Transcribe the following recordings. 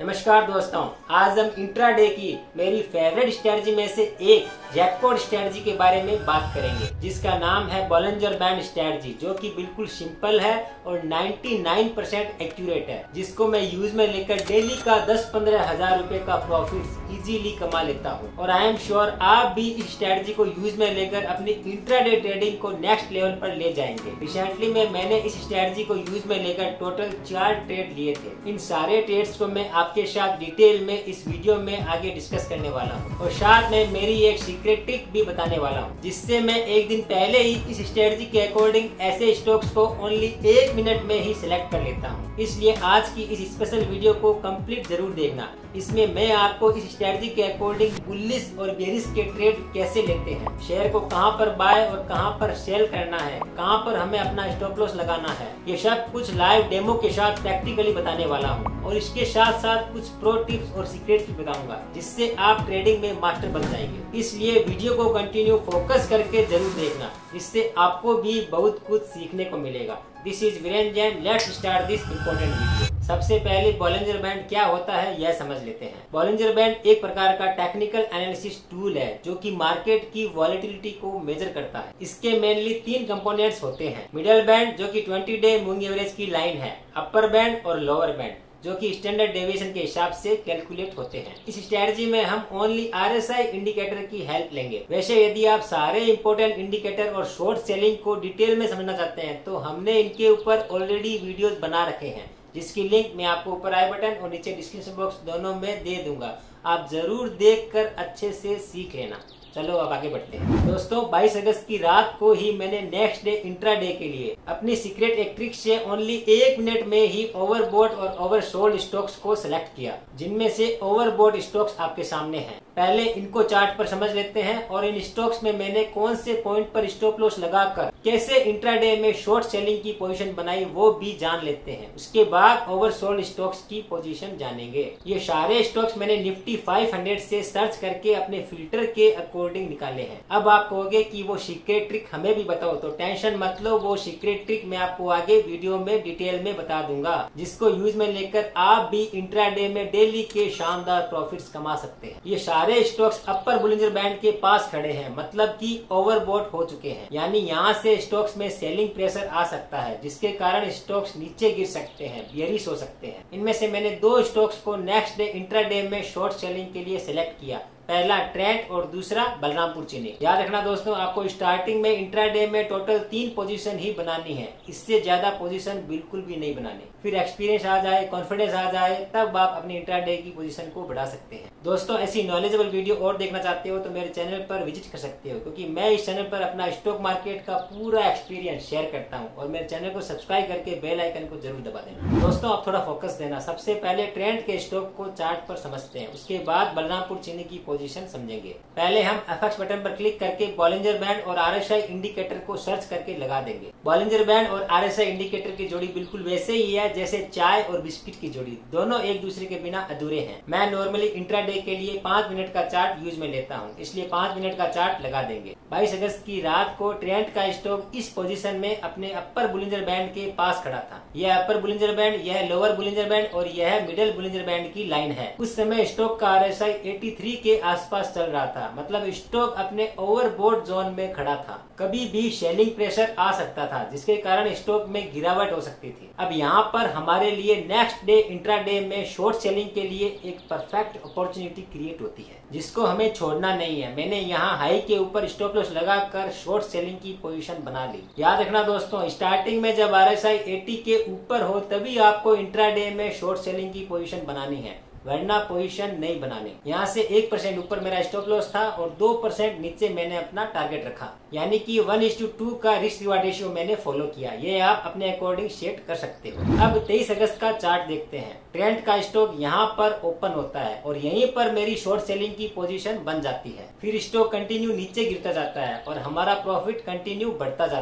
नमस्कार दोस्तों, आज हम इंट्राडे की मेरी फेवरेट स्ट्रेटजी में से एक जैकपॉट स्ट्रेटजी के बारे में बात करेंगे, जिसका नाम है बॉलिंजर बैंड स्ट्रेटजी, जो कि बिल्कुल सिंपल है और 99% एक्यूरेट है, जिसको मैं यूज में लेकर डेली का 10-15 हजार रुपए का प्रॉफिट इजीली कमा लेता हूँ। और आई एम श्योर आप भी इस स्ट्रेटजी को यूज में लेकर अपनी इंट्राडे ट्रेडिंग को नेक्स्ट लेवल पर ले जाएंगे। रिसेंटली में मैंने इस स्ट्रेटजी को यूज में लेकर टोटल 4 ट्रेड लिए थे। इन सारे ट्रेड्स को मैं आपके साथ डिटेल में इस वीडियो में आगे डिस्कस करने वाला हूँ और साथ में मेरी एक सीक्रेट ट्रिक भी बताने वाला हूँ, जिससे मैं एक दिन पहले ही इस स्ट्रेटजी के अकॉर्डिंग ऐसे स्टॉक्स को ओनली 1 मिनट में ही सिलेक्ट कर लेता हूँ। इसलिए आज की इस स्पेशल वीडियो को कंप्लीट जरूर देखना। इसमें मैं आपको इस स्ट्रेटजी के अकॉर्डिंग बुलिश और बेरिश के ट्रेड कैसे लेते हैं, शेयर को कहां पर बाय और कहां पर सेल करना है, कहां पर हमें अपना स्टॉप लॉस लगाना है, ये सब कुछ लाइव डेमो के साथ प्रैक्टिकली बताने वाला हूं। और इसके साथ साथ कुछ प्रो टिप्स और सीक्रेट्स भी बताऊंगा, जिससे आप ट्रेडिंग में मास्टर बन जाएंगे। इसलिए वीडियो को कंटिन्यू फोकस करके जरूर देखना, इससे आपको भी बहुत कुछ सीखने को मिलेगा। This is Viren Jain, let's start this important video. सबसे पहले बॉलिंजर बैंड क्या होता है यह समझ लेते हैं। बॉलिंजर बैंड एक प्रकार का टेक्निकल एनालिसिस टूल है, जो कि मार्केट की वॉलेटिलिटी को मेजर करता है। इसके मेनली 3 कंपोनेंट्स होते हैं। मिडिल बैंड जो कि 20 डे मूविंग एवरेज की लाइन है, अपर बैंड और लोअर बैंड जो कि स्टैंडर्ड डेविएशन के हिसाब से कैलकुलेट होते हैं। इस स्ट्रेटजी में हम ओनली RSI इंडिकेटर की हेल्प लेंगे। वैसे यदि आप सारे इंपोर्टेंट इंडिकेटर और शॉर्ट सेलिंग को डिटेल में समझना चाहते हैं तो हमने इनके ऊपर ऑलरेडी वीडियोस बना रखे हैं, जिसकी लिंक मैं आपको ऊपर आई बटन और नीचे डिस्क्रिप्शन बॉक्स दोनों में दे दूंगा। आप जरूर देखकर अच्छे से सीख लेना। चलो अब आगे बढ़ते हैं। दोस्तों, 22 अगस्त की रात को ही मैंने नेक्स्ट डे इंट्राडे के लिए अपनी सीक्रेट एक ट्रिक से ओनली 1 मिनट में ही ओवरबॉट और ओवरसोल्ड स्टॉक्स को सिलेक्ट किया, जिनमें से ओवरबॉट स्टॉक्स आपके सामने हैं। पहले इनको चार्ट पर समझ लेते हैं और इन स्टॉक्स में मैंने कौन से पॉइंट पर स्टॉप लॉस लगाकर कैसे इंट्राडे में शॉर्ट सेलिंग की पोजीशन बनाई वो भी जान लेते हैं। उसके बाद ओवरसोल्ड स्टॉक्स की पोजीशन जानेंगे। ये सारे स्टॉक्स मैंने निफ्टी 500 से सर्च करके अपने फिल्टर के अकॉर्डिंग निकाले हैं। अब आप कहोगे कि वो सीक्रेट ट्रिक हमें भी बताओ, तो टेंशन मत लो, वो सीक्रेट ट्रिक मैं आपको आगे वीडियो में डिटेल में बता दूंगा, जिसको यूज में लेकर आप भी इंट्राडे में डेली के शानदार प्रॉफिट्स कमा सकते हैं। ये सारे स्टॉक्स अपर बुलिंजर बैंड के पास खड़े हैं, मतलब कि ओवरबॉट हो चुके हैं। यानी यहाँ से स्टॉक्स में सेलिंग प्रेशर आ सकता है, जिसके कारण स्टॉक्स नीचे गिर सकते हैं, बेयरिश हो सकते हैं। इनमें से मैंने 2 स्टॉक्स को नेक्स्ट डे इंट्राडे में शॉर्ट सेलिंग के लिए सिलेक्ट किया। पहला ट्रेंट और दूसरा बलरामपुर चीनी। याद रखना दोस्तों, आपको स्टार्टिंग में इंट्राडे में टोटल 3 पोजीशन ही बनानी है, इससे ज्यादा पोजीशन बिल्कुल भी नहीं बनानी। फिर एक्सपीरियंस आ जाए, कॉन्फिडेंस आ जाए, तब आप अपनी इंट्राडे की पोजीशन को बढ़ा सकते हैं। दोस्तों, ऐसी नॉलेजेबल वीडियो और देखना चाहते हो तो मेरे चैनल पर विजिट कर सकते हो, क्योंकि मैं इस चैनल पर अपना स्टॉक मार्केट का पूरा एक्सपीरियंस शेयर करता हूँ। और मेरे चैनल को सब्सक्राइब करके बेल आइकन को जरूर दबा देना। दोस्तों, आप थोड़ा फोकस देना। सबसे पहले ट्रेंड के स्टॉक को चार्ट पर समझते हैं, उसके बाद बलरामपुर चीनी की पोजीशन समझेंगे। पहले हम FX बटन पर क्लिक करके बॉलिंजर बैंड और RSI इंडिकेटर को सर्च करके लगा देंगे। बॉलिंजर बैंड और RSI इंडिकेटर की जोड़ी बिल्कुल वैसे ही है जैसे चाय और बिस्किट की जोड़ी, दोनों एक दूसरे के बिना अधूरे हैं। मैं नॉर्मली इंट्राडे के लिए 5 मिनट का चार्ट यूज में लेता हूँ, इसलिए 5 मिनट का चार्ट लगा देंगे। 22 अगस्त की रात को ट्रेंड का स्टॉक इस पोजीशन में अपने अपर बुलिंजर बैंड के पास खड़ा था। यह अपर बुलिंजर बैंड, यह लोअर बुलिंजर बैंड और यह मिडिल बुलिंजर बैंड की लाइन है। उस समय स्टॉक का RSI 83 के आसपास चल रहा था, मतलब स्टॉक अपने ओवरबॉट जोन में खड़ा था। कभी भी सेलिंग प्रेशर आ सकता था, जिसके कारण स्टॉक में गिरावट हो सकती थी। अब यहाँ पर हमारे लिए नेक्स्ट डे इंट्राडे में शॉर्ट सेलिंग के लिए एक परफेक्ट अपॉर्चुनिटी क्रिएट होती है, जिसको हमें छोड़ना नहीं है। मैंने यहाँ हाई के ऊपर स्टॉप लॉस लगाकर शॉर्ट सेलिंग की पोजीशन बना ली। याद रखना दोस्तों, स्टार्टिंग में जब RSI 80 के ऊपर हो तभी आपको इंट्राडे में शॉर्ट सेलिंग की पोजीशन बनानी है, वरना पोजीशन नहीं बनाने। यहाँ से 1% ऊपर मेरा स्टॉप लॉस था और 2% नीचे मैंने अपना टारगेट रखा, यानी कि 1:2 का रिस्क रिवार्ड रेशियो मैंने फॉलो किया। ये आप अपने अकॉर्डिंग सेट कर सकते हो। अब 23 अगस्त का चार्ट देखते हैं। ट्रेंड का स्टॉक यहाँ पर ओपन होता है और यहीं पर मेरी शॉर्ट सेलिंग की पोजीशन बन जाती है। फिर स्टॉक कंटिन्यू नीचे गिरता जाता है और हमारा प्रॉफिट कंटिन्यू बढ़ता जाता है।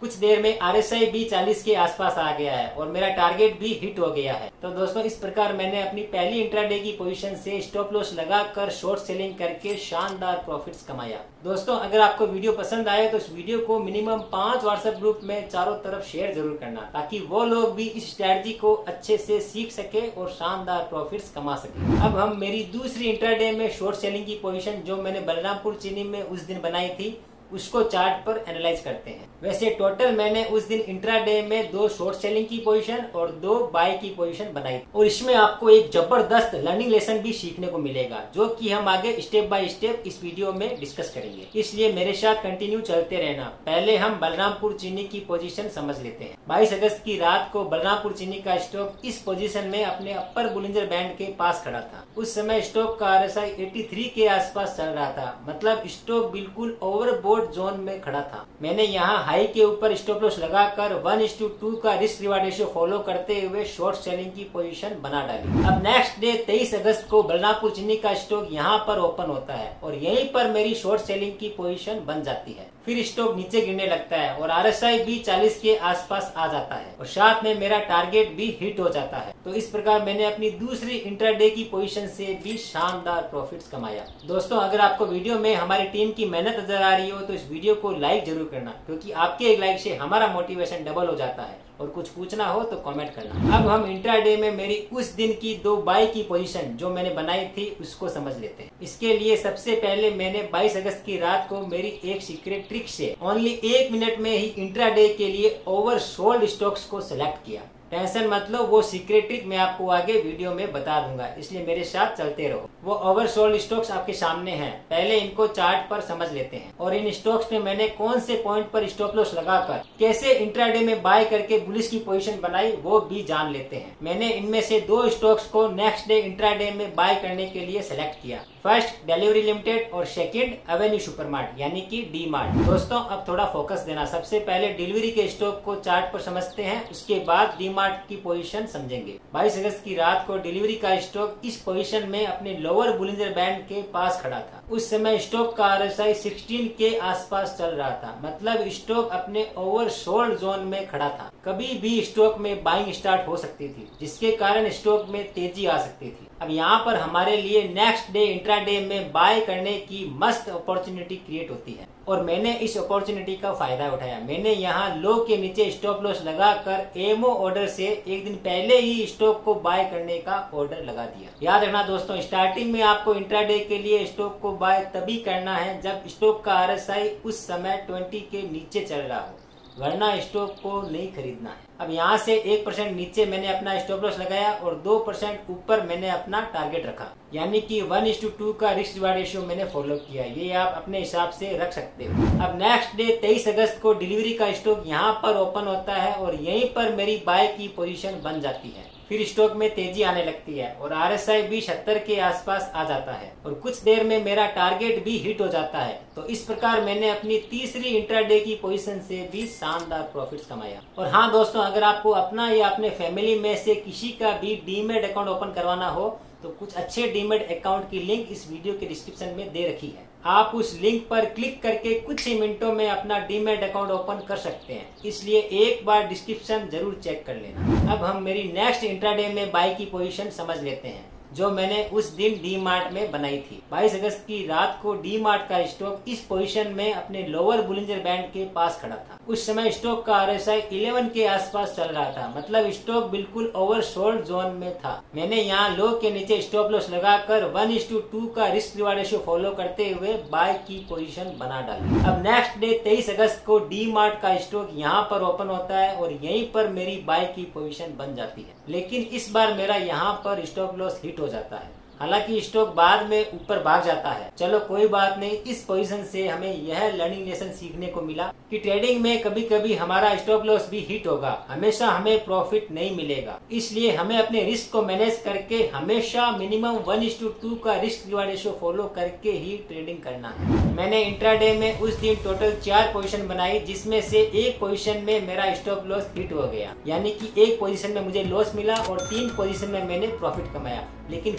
कुछ देर में RSI भी 40 के आसपास आ गया है और मेरा टारगेट भी हिट हो गया है। तो दोस्तों इस प्रकार मैंने अपनी पहली इंट्राडे की पोजीशन से स्टॉप लॉस लगाकर शॉर्ट सेलिंग करके शानदार प्रॉफिट्स कमाया। दोस्तों अगर आपको वीडियो पसंद आए तो इस वीडियो को मिनिमम 5 व्हाट्सएप ग्रुप में चारों तरफ शेयर जरूर करना, ताकि वो लोग भी इस स्ट्रेटजी को अच्छे से सीख सके और शानदार प्रॉफिट्स कमा सके। अब हम मेरी दूसरी इंट्राडे में शॉर्ट सेलिंग की पोजीशन जो मैंने बलरामपुर चीनी में उस दिन बनाई थी उसको चार्ट पर एनालाइज करते हैं। वैसे टोटल मैंने उस दिन इंट्राडे में 2 शॉर्ट सेलिंग की पोजीशन और 2 बाय की पोजीशन बनाई और इसमें आपको एक जबरदस्त लर्निंग लेसन भी सीखने को मिलेगा, जो कि हम आगे स्टेप बाय स्टेप इस वीडियो में डिस्कस करेंगे। इसलिए मेरे साथ कंटिन्यू चलते रहना। पहले हम बलरामपुर चीनी की पोजीशन समझ लेते हैं। 22 अगस्त की रात को बलरामपुर चीनी का स्टॉक इस पोजीशन में अपने अपर बुलिंजर बैंड के पास खड़ा था। उस समय स्टॉक का RSI 83 के आसपास चल रहा था, मतलब स्टॉक बिल्कुल ओवरबोट जोन में खड़ा था। मैंने यहाँ हाई के ऊपर स्टॉप लॉस लगाकर 1:2 का रिस्क रिवार्ड रेशियो फॉलो करते हुए शॉर्ट सेलिंग की पोजीशन बना डाली। अब नेक्स्ट डे 23 अगस्त को बलरामपुर चीनी का स्टॉक यहाँ पर ओपन होता है और यहीं पर मेरी शॉर्ट सेलिंग की पोजीशन बन जाती है। फिर स्टॉक नीचे गिरने लगता है और RSI भी 40 के आसपास आ जाता है और साथ में मेरा टारगेट भी हिट हो जाता है। तो इस प्रकार मैंने अपनी दूसरी इंट्राडे की पोजीशन से भी शानदार प्रॉफिट्स कमाया। दोस्तों अगर आपको वीडियो में हमारी टीम की मेहनत नजर आ रही हो तो इस वीडियो को लाइक जरूर करना, क्योंकि आपके एक लाइक से हमारा मोटिवेशन डबल हो जाता है। और कुछ पूछना हो तो कमेंट करना। अब हम इंट्राडे में मेरी उस दिन की 2 बाय की पोजीशन जो मैंने बनाई थी उसको समझ लेते हैं। इसके लिए सबसे पहले मैंने 22 अगस्त की रात को मेरी एक सीक्रेट ट्रिक से ओनली 1 मिनट में ही इंट्राडे के लिए ओवरसोल्ड स्टॉक्स को सिलेक्ट किया। टेंशन मत लो, वो सीक्रेट ट्रिक मैं आपको आगे वीडियो में बता दूंगा, इसलिए मेरे साथ चलते रहो। वो ओवरसोल्ड स्टॉक्स आपके सामने हैं। पहले इनको चार्ट पर समझ लेते हैं और इन स्टॉक्स में मैंने कौन से पॉइंट पर स्टॉप लॉस लगाकर कैसे इंट्राडे में बाय करके बुलिश की पोजीशन बनाई वो भी जान लेते हैं। मैंने इनमें से 2 स्टॉक्स को नेक्स्ट डे इंट्राडे में बाय करने के लिए सेलेक्ट किया। फर्स्ट डिलीवरी लिमिटेड और सेकंड एवेन्यू सुपरमार्ट यानी कि डी मार्ट। दोस्तों अब थोड़ा फोकस देना। सबसे पहले डिलीवरी के स्टॉक को चार्ट पर समझते हैं, उसके बाद डी मार्ट की पोजीशन समझेंगे। 22 अगस्त की रात को डिलीवरी का स्टॉक इस पोजीशन में अपने लोअर बुलिंजर बैंड के पास खड़ा था। उस समय स्टॉक का RSI 16 के आसपास चल रहा था, मतलब स्टॉक अपने ओवरसोल्ड जोन में खड़ा था। कभी भी स्टॉक में बाइंग स्टार्ट हो सकती थी, जिसके कारण स्टॉक में तेजी आ सकती थी। अब यहाँ पर हमारे लिए नेक्स्ट डे इंट्राडे में बाय करने की मस्त अपॉर्चुनिटी क्रिएट होती है और मैंने इस अपॉर्चुनिटी का फायदा उठाया। मैंने यहाँ लो के नीचे स्टॉप लॉस लगाकर एमओ ऑर्डर से एक दिन पहले ही स्टॉक को बाय करने का ऑर्डर लगा दिया। याद रखना दोस्तों, स्टार्टिंग में आपको इंट्राडे के लिए स्टॉक को बाय तभी करना है जब स्टॉक का RSI उस समय 20 के नीचे चल रहा हो, वरना स्टॉक को नहीं खरीदना है। अब यहाँ से 1% नीचे मैंने अपना स्टॉप लॉस लगाया और 2% ऊपर मैंने अपना टारगेट रखा, यानी कि 1:2 का रिस्क रिवार्ड रेशियो मैंने फॉलो किया। ये आप अपने हिसाब से रख सकते हो। अब नेक्स्ट डे 23 अगस्त को डिलीवरी का स्टॉक यहाँ पर ओपन होता है और यहीं पर मेरी बाय की पोजीशन बन जाती है। फिर स्टॉक में तेजी आने लगती है और RSI भी 70 के आसपास आ जाता है और कुछ देर में मेरा टारगेट भी हिट हो जाता है। तो इस प्रकार मैंने अपनी तीसरी इंट्राडे की पोजीशन से भी शानदार प्रॉफिट्स कमाया। और हाँ दोस्तों, अगर आपको अपना या अपने फैमिली में से किसी का भी डीमैट अकाउंट ओपन करवाना हो तो कुछ अच्छे डीमैट अकाउंट की लिंक इस वीडियो के डिस्क्रिप्शन में दे रखी है। आप उस लिंक पर क्लिक करके कुछ ही मिनटों में अपना डीमैट अकाउंट ओपन कर सकते हैं, इसलिए एक बार डिस्क्रिप्शन जरूर चेक कर लेना। अब हम मेरी नेक्स्ट इंट्राडे में बाय की पोजीशन समझ लेते हैं जो मैंने उस दिन डी मार्ट में बनाई थी। 22 अगस्त की रात को डी मार्ट का स्टॉक इस पोजीशन में अपने लोअर बुलिंजर बैंड के पास खड़ा था। उस समय स्टॉक का RSI 11 के आसपास चल रहा था, मतलब स्टॉक बिल्कुल ओवरसोल्ड जोन में था। मैंने यहाँ लो के नीचे स्टॉप लॉस लगाकर 1:2 का रिस्क रिवार्ड रेशियो फॉलो करते हुए बाय की पोजीशन बना डाली। अब नेक्स्ट डे 23 अगस्त को डी मार्ट का स्टॉक यहाँ पर ओपन होता है और यहीं पर मेरी बाय की पोजीशन बन जाती है, लेकिन इस बार मेरा यहाँ पर स्टॉप लॉस हिट हो जाता है। हालांकि स्टॉक बाद में ऊपर भाग जाता है। चलो कोई बात नहीं, इस पोजीशन से हमें यह लर्निंग लेसन सीखने को मिला कि ट्रेडिंग में कभी कभी हमारा स्टॉप लॉस भी हिट होगा, हमेशा हमें प्रॉफिट नहीं मिलेगा। इसलिए हमें अपने रिस्क को मैनेज करके हमेशा मिनिमम 1:2 का रिस्क रिवार्ड रेशियो फॉलो करके ही ट्रेडिंग करना है। मैंने इंट्राडे में उस दिन टोटल 4 पोजीशन बनाई, जिसमें से एक पोजीशन में मेरा स्टॉप लॉस हिट हो गया, यानी कि एक पोजीशन में मुझे लॉस मिला और 3 पोजीशन में मैंने प्रॉफिट कमाया। लेकिन फिर भी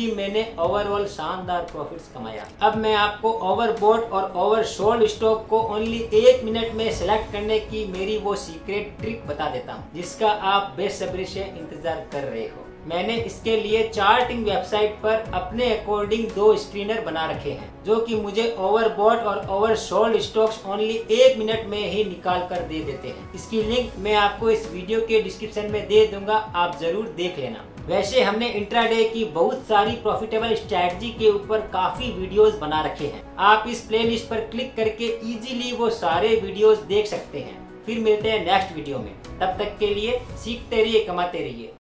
भी मैंने ओवरऑल शानदार प्रॉफिट्स कमाया। अब मैं आपको ओवरबॉट और ओवरसोल्ड स्टॉक को ओनली 1 मिनट में सेलेक्ट करने की मेरी वो सीक्रेट ट्रिक बता देता हूँ, जिसका आप बेसब्री से इंतजार कर रहे हो। मैंने इसके लिए चार्टिंग वेबसाइट पर अपने अकॉर्डिंग 2 स्क्रीनर बना रखे हैं, जो कि मुझे ओवरबॉट और ओवरसोल्ड स्टॉक्स ओनली 1 मिनट में ही निकाल कर दे देते हैं। इसकी लिंक मैं आपको इस वीडियो के डिस्क्रिप्शन में दे दूंगा, आप जरूर देख लेना। वैसे हमने इंट्राडे की बहुत सारी प्रॉफिटेबल स्ट्रैटेजी के ऊपर काफी वीडियोस बना रखे हैं। आप इस प्लेलिस्ट पर क्लिक करके इजीली वो सारे वीडियोस देख सकते हैं। फिर मिलते हैं नेक्स्ट वीडियो में, तब तक के लिए सीखते रहिए, कमाते रहिए।